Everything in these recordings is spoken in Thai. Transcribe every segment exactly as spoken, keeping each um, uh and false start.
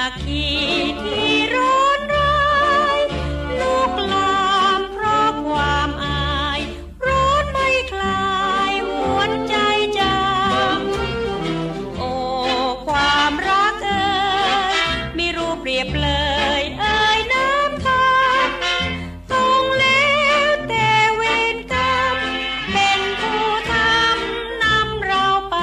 อัคคีที่ร้อนร้ายลุกลามเพราะความอายร้อนไม่คลายหวนใจจางโอ้ความรักเอ่ยมีรูปเปรียบเลยเอ่ยน้ำค้างต้องแล้วแต่เวรกรรมเป็นผู้ทำนำเราไป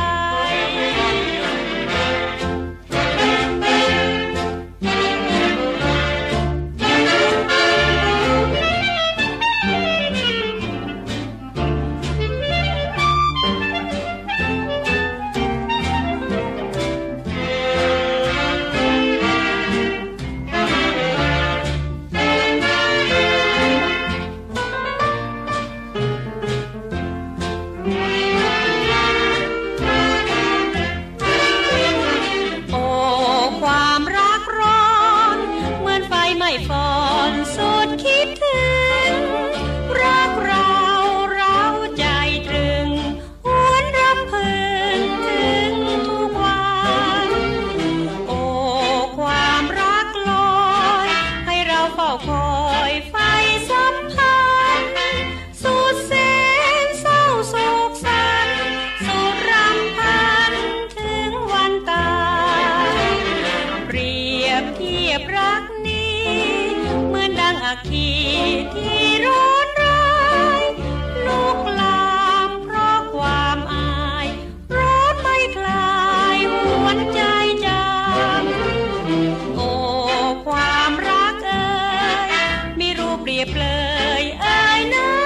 โอ้ความรักร้อนเหมือนไฟไหม้ฟอนสุดคิดถึงรักเราเราใจตรึงหวนรำพึงถึงทุกวันโอ้ความรักลอยให้เราเฝ้าคอยไฟสัมพันธ์สุดแสนเศร้าโศกสันสุดรำพันถึงวันตายเปรียบเทียบรักนี้เหมือนดังอัคคีที่ร้อนร้ายลุกลามเพราะความอายร้อนไม่คลายหวนใจจางโอ้ความรักเอ่ยมีรูปเปรียบเลยเอ่ยน้